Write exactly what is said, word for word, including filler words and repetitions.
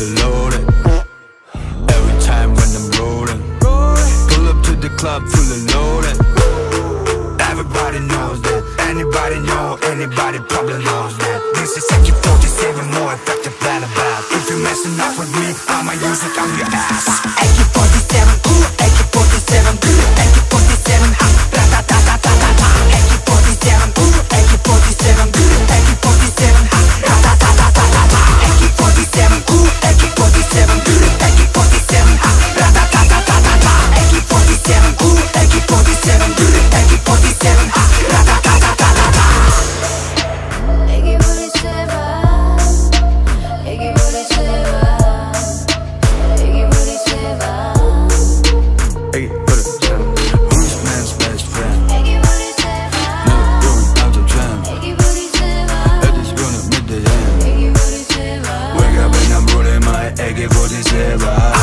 fully loaded. Every time when I'm rolling, pull up to the club fully loaded. Everybody knows that, anybody know, anybody probably knows that. This is A K forty-seven, more effective than a bat. If you're messing up with me, I'ma use it on your ass. A K forty-seven, ooh, A K forty-seven, ooh, A K forty-seven, ah, ra-ta-ta-ta-ta-ta-ta. A K forty-seven, ooh, A K forty-seven, ooh, A K forty-seven, ah, ra-ta-ta-ta-ta-ta-ta. A K forty-seven, ooh, A K forty-seven, ooh, A K forty-seven, ah, ra-ta-ta-ta-ta-ta-ta. A K forty-seven, ooh, A K forty-seven, ooh, A K forty-seven, ah, ra-ta-ta-ta-ta-ta. A K forty-seven, A K forty-seven, A K forty-seven. Hey, put it down. Who's man's best friend? A K forty-seven, Never going out to jam. A K forty-seven, I just gonna meet the end. A K forty-seven. Wake up and I'm rolling my A K forty-seven.